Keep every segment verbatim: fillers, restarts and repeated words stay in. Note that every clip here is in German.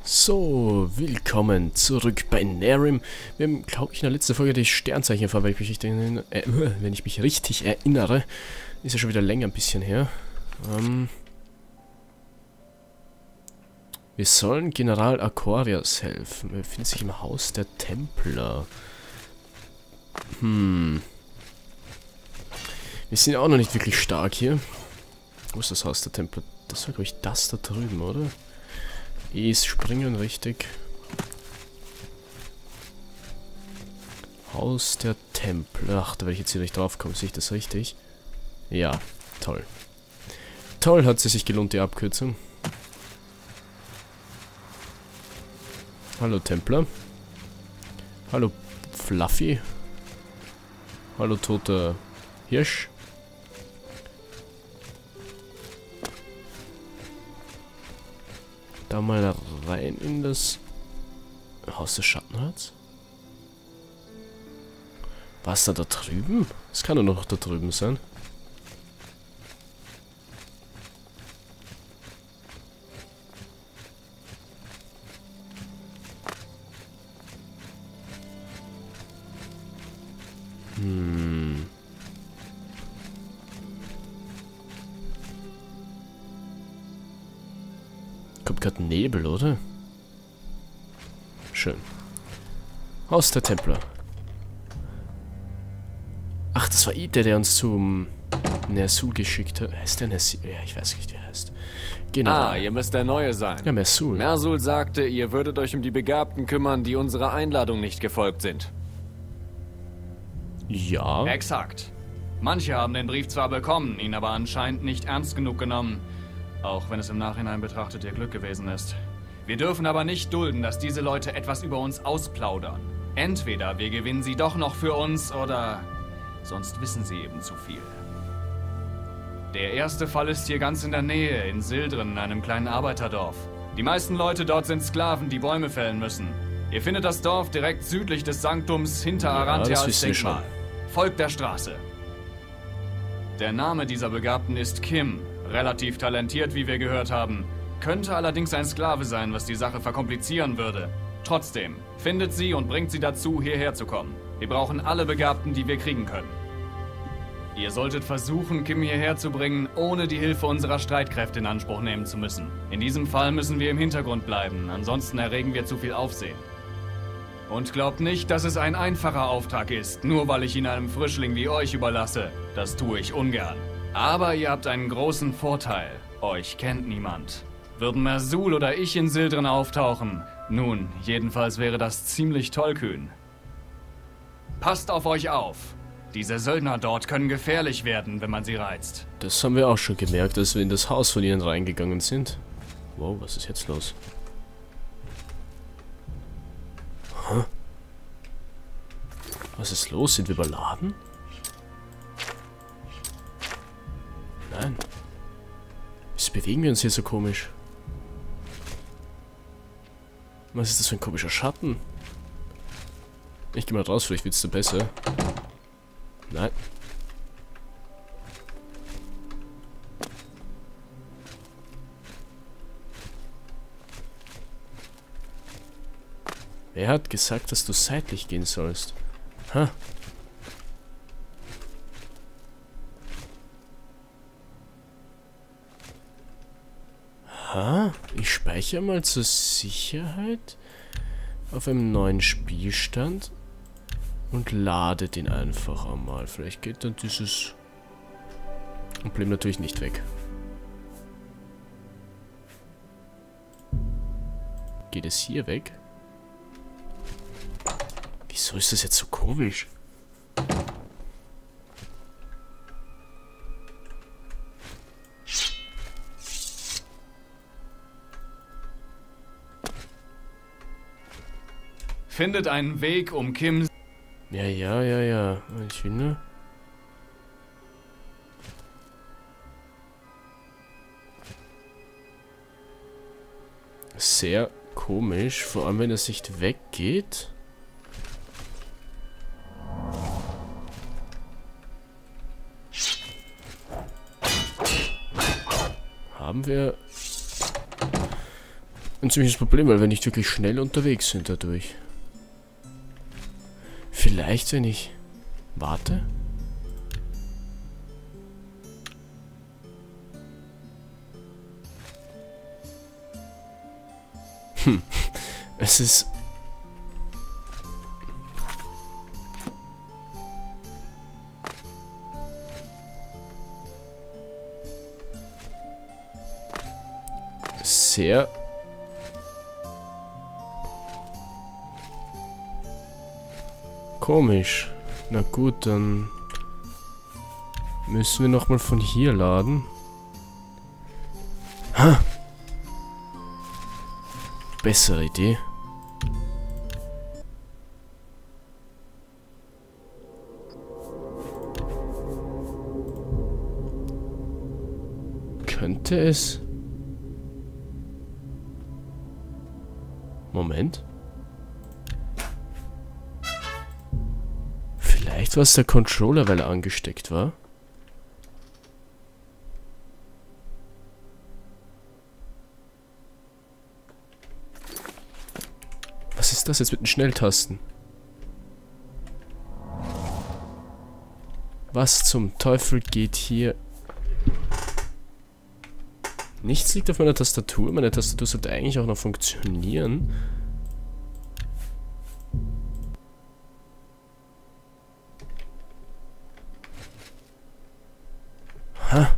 So, willkommen zurück bei Nehrim. Wir haben, glaube ich, in der letzten Folge die Sternzeichen ver, wenn ich mich richtig, äh, wenn ich mich richtig erinnere. Ist ja schon wieder länger ein bisschen her. Ähm, wir sollen General Aquarius helfen. Er befindet sich im Haus der Templer. Hm. Wir sind auch noch nicht wirklich stark hier. Wo ist das Haus der Templer? Das war, glaube ich, das da drüben, oder? Ist springen, richtig. Haus der Templer. Ach, da werde ich jetzt hier nicht drauf kommen. Sehe ich das richtig? Ja, toll. Toll, hat sie sich gelohnt, die Abkürzung. Hallo Templer. Hallo Fluffy. Hallo toter Hirsch. Da mal rein in das Haus des Schattenrats. Was da da drüben? Es kann doch noch da drüben sein. Hm. Kommt gerade Nebel, oder? Schön. Haus der Templer. Ach, das war Ide, der uns zum Ner'zhul geschickt hat. Heißt der Ner'zhul? Ja, ich weiß nicht, wie er heißt. Genau. Ah, ihr müsst der Neue sein. Ja, Ner'zhul. Ner'zhul sagte, ihr würdet euch um die Begabten kümmern, die unserer Einladung nicht gefolgt sind. Ja. Exakt. Manche haben den Brief zwar bekommen, ihn aber anscheinend nicht ernst genug genommen. Auch wenn es im Nachhinein betrachtet ihr Glück gewesen ist. Wir dürfen aber nicht dulden, dass diese Leute etwas über uns ausplaudern. Entweder wir gewinnen sie doch noch für uns, oder sonst wissen sie eben zu viel. Der erste Fall ist hier ganz in der Nähe, in Sildren, einem kleinen Arbeiterdorf. Die meisten Leute dort sind Sklaven, die Bäume fällen müssen. Ihr findet das Dorf direkt südlich des Sanktums hinter Ja, Arantia das als wissen wir schon. Denkmal. Folgt der Straße. Der Name dieser Begabten ist Kim. Relativ talentiert, wie wir gehört haben. Könnte allerdings ein Sklave sein, was die Sache verkomplizieren würde. Trotzdem, findet sie und bringt sie dazu, hierher zu kommen. Wir brauchen alle Begabten, die wir kriegen können. Ihr solltet versuchen, Kim hierher zu bringen, ohne die Hilfe unserer Streitkräfte in Anspruch nehmen zu müssen. In diesem Fall müssen wir im Hintergrund bleiben, ansonsten erregen wir zu viel Aufsehen. Und glaubt nicht, dass es ein einfacher Auftrag ist, nur weil ich ihn einem Frischling wie euch überlasse. Das tue ich ungern. Aber ihr habt einen großen Vorteil. Euch kennt niemand. Würden Ner'zhul oder ich in Sildren auftauchen? Nun, jedenfalls wäre das ziemlich tollkühn. Passt auf euch auf. Diese Söldner dort können gefährlich werden, wenn man sie reizt. Das haben wir auch schon gemerkt, als wir in das Haus von ihnen reingegangen sind. Wow, was ist jetzt los? Hä? Was ist los? Sind wir überladen? Nein. Wieso bewegen wir uns hier so komisch? Was ist das für ein komischer Schatten? Ich gehe mal raus, vielleicht wird es da besser. Nein. Wer hat gesagt, dass du seitlich gehen sollst? Ha? Ha? Ich speichere mal zur Sicherheit auf einem neuen Spielstand und lade den einfach einmal. Vielleicht geht dann dieses Problem natürlich nicht weg. Geht es hier weg? Wieso ist das jetzt so komisch? Findet einen Weg, um Kim... Ja, ja, ja, ja. Ich will nur... Sehr komisch, vor allem wenn es nicht weggeht. Haben wir ein ziemliches Problem, weil wir nicht wirklich schnell unterwegs sind dadurch. Vielleicht, wenn ich warte? Hm, es ist... sehr... komisch. Na gut, dann müssen wir nochmal von hier laden. Ha! Bessere Idee. Könnte es... Moment. Vielleicht war es der Controller, weil er angesteckt war. Was ist das jetzt mit den Schnelltasten? Was zum Teufel geht hier? Nichts liegt auf meiner Tastatur. Meine Tastatur sollte eigentlich auch noch funktionieren. Ha.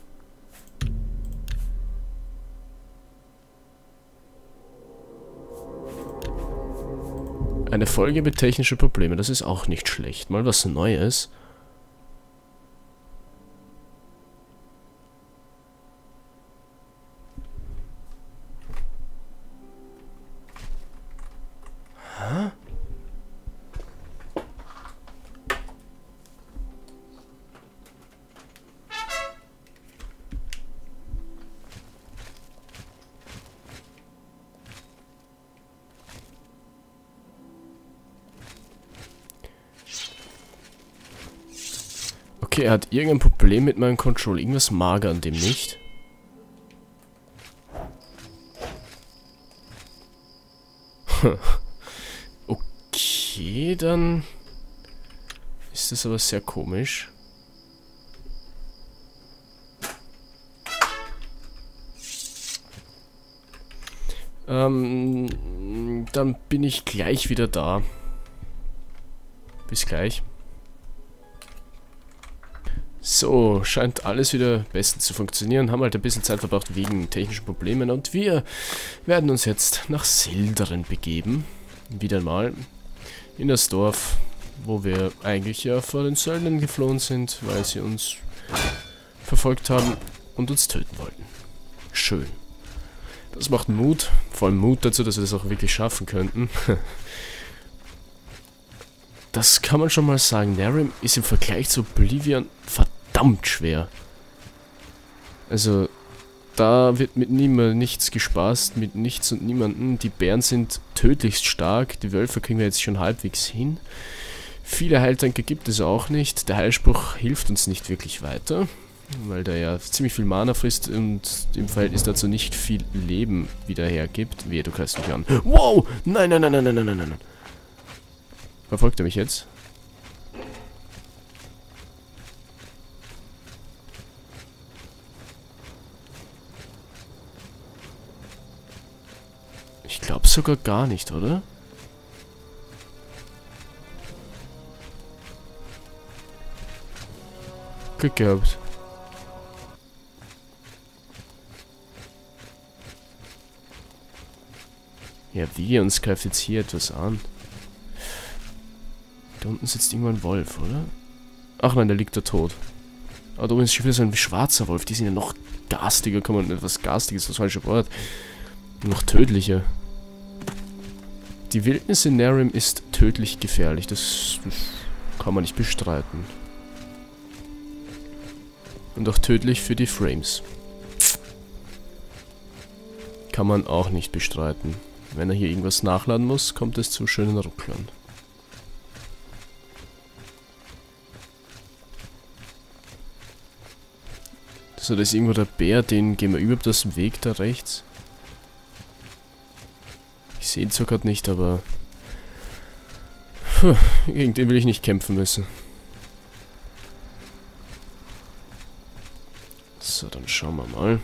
Eine Folge mit technischen Problemen, das ist auch nicht schlecht. Mal was Neues. Hä? Okay, er hat irgendein Problem mit meinem Control. Irgendwas mag an dem nicht. Okay, dann ist das aber sehr komisch. Ähm, dann bin ich gleich wieder da. Bis gleich. So, scheint alles wieder bestens zu funktionieren. Haben halt ein bisschen Zeit verbraucht wegen technischen Problemen. Und wir werden uns jetzt nach Silderen begeben. Wieder mal in das Dorf, wo wir eigentlich ja vor den Söldnern geflohen sind, weil sie uns verfolgt haben und uns töten wollten. Schön. Das macht Mut. Vor allem Mut dazu, dass wir das auch wirklich schaffen könnten. Das kann man schon mal sagen. Nehrim ist im Vergleich zu Oblivion verdammt schwer. Also, da wird mit niemand nichts gespaßt, mit nichts und niemanden. Die Bären sind tödlichst stark. Die Wölfe kriegen wir jetzt schon halbwegs hin. Viele Heiltränke gibt es auch nicht. Der Heilspruch hilft uns nicht wirklich weiter, weil der ja ziemlich viel Mana frisst und im Verhältnis dazu nicht viel Leben wieder hergibt. Wehe, du greifst mich an. Wow! Nein, nein, nein, nein, nein, nein, nein, nein. Verfolgt er mich jetzt? Ich glaube sogar gar nicht, oder? Glück gehabt. Ja, wie? Uns greift jetzt hier etwas an. Da unten sitzt irgendwann ein Wolf, oder? Ach nein, der liegt da tot. Aber da oben ist schon wieder so ein schwarzer Wolf. Die sind ja noch garstiger. Kann man etwas Garstiges, das falsche Wort. Noch tödlicher. Die Wildnis in Nehrim ist tödlich gefährlich. Das, das kann man nicht bestreiten. Und auch tödlich für die Frames. Kann man auch nicht bestreiten. Wenn er hier irgendwas nachladen muss, kommt es zu schönen Rucklern. So, da ist irgendwo der Bär, den gehen wir überhaupt aus dem Weg da rechts. sehe ihn zwar gerade nicht, aber... Puh, gegen den will ich nicht kämpfen müssen. So, dann schauen wir mal.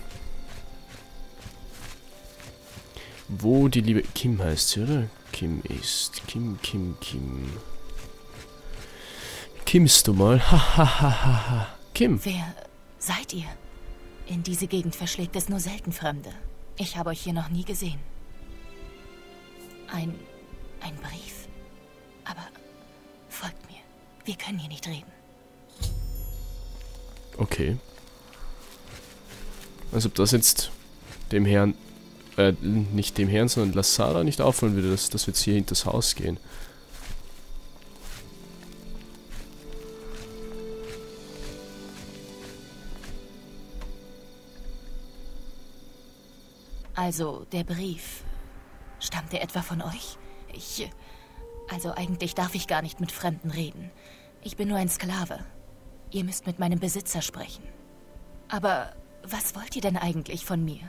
Wo die liebe... Kim heißt sie, oder? Kim ist... Kim, Kim, Kim... Kimst du mal? Hahaha. Kim. Wer seid ihr? In diese Gegend verschlägt es nur selten Fremde. Ich habe euch hier noch nie gesehen. Ein... ein Brief. Aber folgt mir. Wir können hier nicht reden. Okay. Also ob das jetzt dem Herrn... Äh, nicht dem Herrn, sondern Lasara nicht auffallen würde, dass, dass wir jetzt hier hinter das Haus gehen. Also, der Brief. Stammt er etwa von euch? Ich... Also eigentlich darf ich gar nicht mit Fremden reden. Ich bin nur ein Sklave. Ihr müsst mit meinem Besitzer sprechen. Aber was wollt ihr denn eigentlich von mir?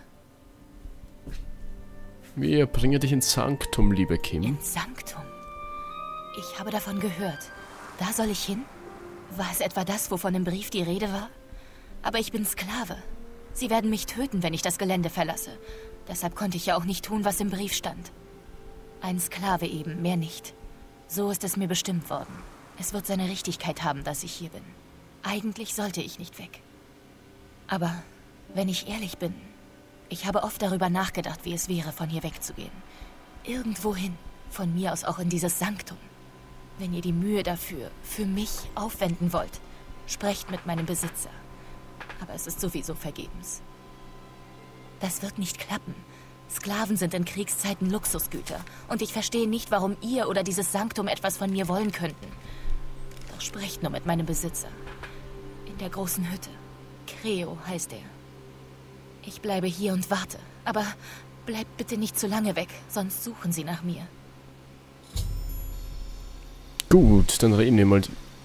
Wir bringen dich ins Sanktum, liebe Kim. Ins Sanktum? Ich habe davon gehört. Da soll ich hin? War es etwa das, wovon im Brief die Rede war? Aber ich bin Sklave. Sie werden mich töten, wenn ich das Gelände verlasse. Deshalb konnte ich ja auch nicht tun, was im Brief stand. Ein Sklave eben, mehr nicht. So ist es mir bestimmt worden. Es wird seine Richtigkeit haben, dass ich hier bin. Eigentlich sollte ich nicht weg. Aber wenn ich ehrlich bin, ich habe oft darüber nachgedacht, wie es wäre, von hier wegzugehen. Irgendwohin, von mir aus auch in dieses Sanktum. Wenn ihr die Mühe dafür, für mich aufwenden wollt, sprecht mit meinem Besitzer. Aber es ist sowieso vergebens. Das wird nicht klappen. Sklaven sind in Kriegszeiten Luxusgüter. Und ich verstehe nicht, warum ihr oder dieses Sanktum etwas von mir wollen könnten. Doch sprecht nur mit meinem Besitzer. In der großen Hütte. Creo heißt er. Ich bleibe hier und warte. Aber bleibt bitte nicht zu lange weg, sonst suchen sie nach mir. Gut, dann reden wir mal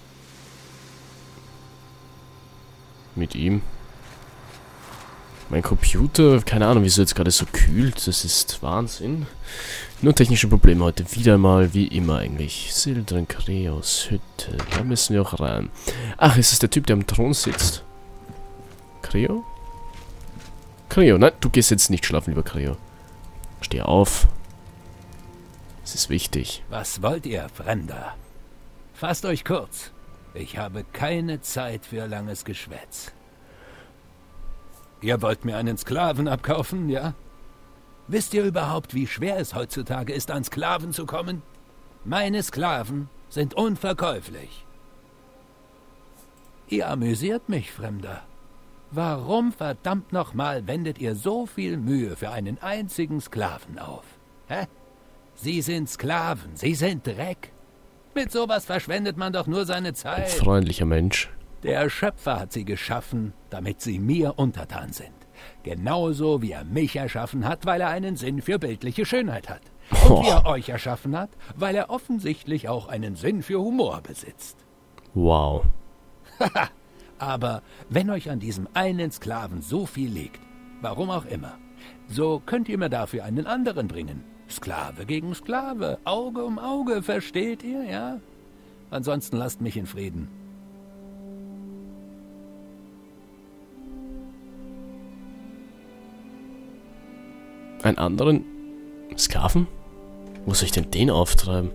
mit ihm. Mein Computer, keine Ahnung, wieso jetzt gerade so kühlt. Das ist Wahnsinn. Nur technische Probleme heute. Wieder mal, wie immer eigentlich. Sildren Creos Hütte. Da müssen wir auch rein. Ach, ist es der Typ, der am Thron sitzt? Creo? Creo, nein, du gehst jetzt nicht schlafen, lieber Creo. Steh auf. Es ist wichtig. Was wollt ihr, Fremder? Fasst euch kurz. Ich habe keine Zeit für langes Geschwätz. Ihr wollt mir einen Sklaven abkaufen, ja? Wisst ihr überhaupt, wie schwer es heutzutage ist, an Sklaven zu kommen? Meine Sklaven sind unverkäuflich. Ihr amüsiert mich, Fremder. Warum verdammt nochmal wendet ihr so viel Mühe für einen einzigen Sklaven auf? Hä? Sie sind Sklaven, sie sind Dreck. Mit sowas verschwendet man doch nur seine Zeit. Ein freundlicher Mensch. Der Schöpfer hat sie geschaffen, damit sie mir untertan sind. Genauso wie er mich erschaffen hat, weil er einen Sinn für bildliche Schönheit hat. Und Oh. wie er euch erschaffen hat, weil er offensichtlich auch einen Sinn für Humor besitzt. Wow. Aber wenn euch an diesem einen Sklaven so viel liegt, warum auch immer, so könnt ihr mir dafür einen anderen bringen. Sklave gegen Sklave, Auge um Auge, versteht ihr, ja? Ansonsten lasst mich in Frieden. Einen anderen Sklaven? Wo soll ich denn den auftreiben?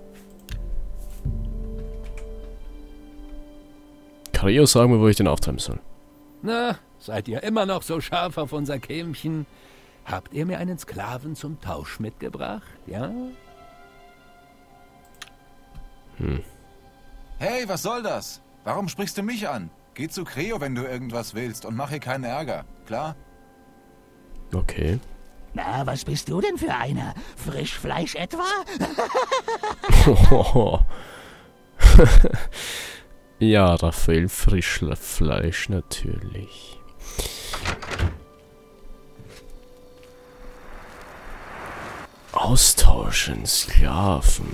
Creo, sag mir, wo ich den auftreiben soll. Na, seid ihr immer noch so scharf auf unser Kämchen? Habt ihr mir einen Sklaven zum Tausch mitgebracht, ja? Hm. Hey, was soll das? Warum sprichst du mich an? Geh zu Creo, wenn du irgendwas willst und mach hier keinen Ärger, klar? Okay. Na, was bist du denn für einer? Frischfleisch etwa? Ja, Raphael, Frischfleisch natürlich. Austauschen, Sklaven.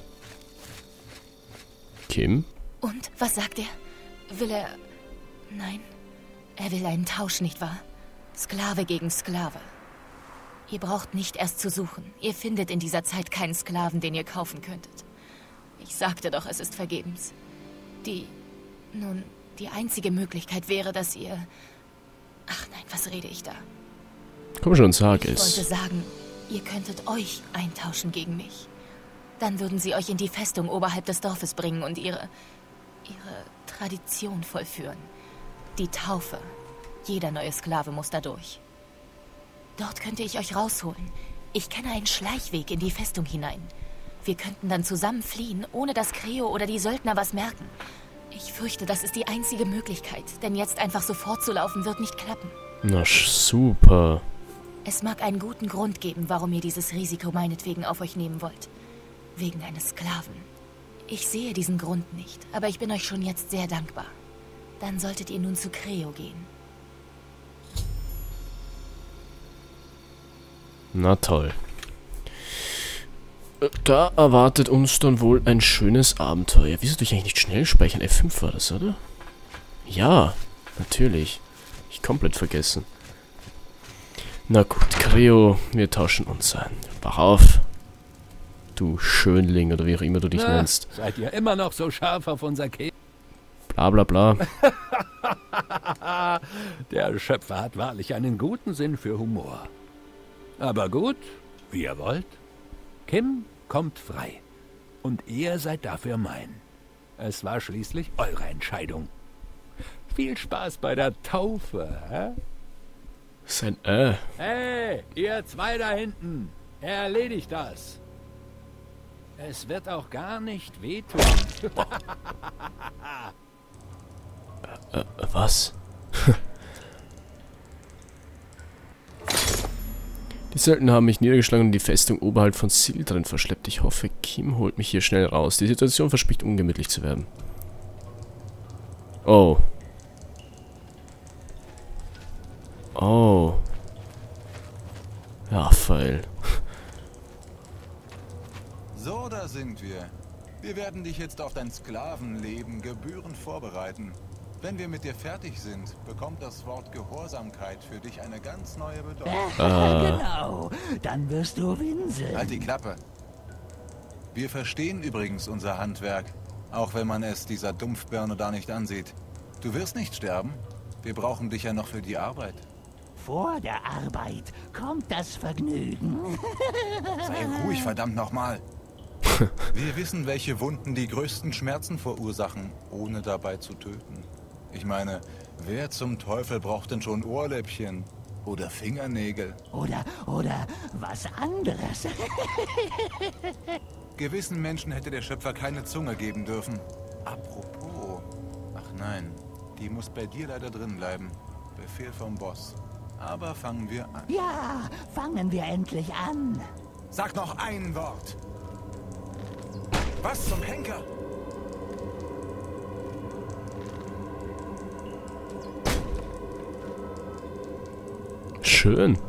Kim? Und, was sagt er? Will er... Nein, er will einen Tausch, nicht wahr? Sklave gegen Sklave. Ihr braucht nicht erst zu suchen. Ihr findet in dieser Zeit keinen Sklaven, den ihr kaufen könntet. Ich sagte doch, es ist vergebens. Die... Nun, die einzige Möglichkeit wäre, dass ihr... Ach nein, was rede ich da? Komm schon, sag Ich es. wollte sagen, ihr könntet euch eintauschen gegen mich. Dann würden sie euch in die Festung oberhalb des Dorfes bringen und ihre... ihre Tradition vollführen. Die Taufe. Jeder neue Sklave muss da durch. Dort könnte ich euch rausholen. Ich kenne einen Schleichweg in die Festung hinein. Wir könnten dann zusammen fliehen, ohne dass Creo oder die Söldner was merken. Ich fürchte, das ist die einzige Möglichkeit, denn jetzt einfach sofort zu laufen wird nicht klappen. Na, super. Es mag einen guten Grund geben, warum ihr dieses Risiko meinetwegen auf euch nehmen wollt. Wegen eines Sklaven. Ich sehe diesen Grund nicht, aber ich bin euch schon jetzt sehr dankbar. Dann solltet ihr nun zu Creo gehen. Na toll. Da erwartet uns dann wohl ein schönes Abenteuer. Wieso tue ich eigentlich nicht schnell speichern? F fünf war das, oder? Ja, natürlich. Ich komplett vergessen. Na gut, Creo, wir tauschen uns ein. Wach auf. Du Schönling, oder wie auch immer du dich Na, nennst. seid ihr immer noch so scharf auf unser Käse? Bla bla bla. Der Schöpfer hat wahrlich einen guten Sinn für Humor. Aber gut, wie ihr wollt. Kim kommt frei. Und ihr seid dafür mein. Es war schließlich eure Entscheidung. Viel Spaß bei der Taufe, hä? Sein äh. Hey, ihr zwei da hinten. Erledigt das. Es wird auch gar nicht wehtun. Äh, was? Die Söldner haben mich niedergeschlagen und die Festung oberhalb von Sildren verschleppt. Ich hoffe, Kim holt mich hier schnell raus. Die Situation verspricht ungemütlich zu werden. Oh. Oh. Raphael. So, da sind wir. Wir werden dich jetzt auf dein Sklavenleben gebührend vorbereiten. Wenn wir mit dir fertig sind, bekommt das Wort Gehorsamkeit für dich eine ganz neue Bedeutung. Genau, dann wirst du winseln. Halt die Klappe. Wir verstehen übrigens unser Handwerk, auch wenn man es dieser Dumpfbirne da nicht ansieht. Du wirst nicht sterben. Wir brauchen dich ja noch für die Arbeit. Vor der Arbeit kommt das Vergnügen. Sei ruhig, verdammt nochmal. Wir wissen, welche Wunden die größten Schmerzen verursachen, ohne dabei zu töten. Ich meine, wer zum Teufel braucht denn schon Ohrläppchen? Oder Fingernägel? Oder, oder was anderes. Gewissen Menschen hätte der Schöpfer keine Zunge geben dürfen. Apropos. Ach nein, die muss bei dir leider drin bleiben. Befehl vom Boss. Aber fangen wir an. Ja, fangen wir endlich an. Sag noch ein Wort. Was zum Henker? Schön.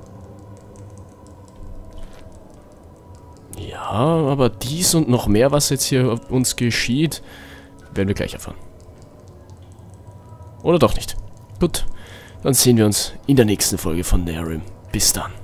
Ja, aber dies und noch mehr, was jetzt hier uns geschieht, werden wir gleich erfahren. Oder doch nicht. Gut, dann sehen wir uns in der nächsten Folge von Nehrim. Bis dann.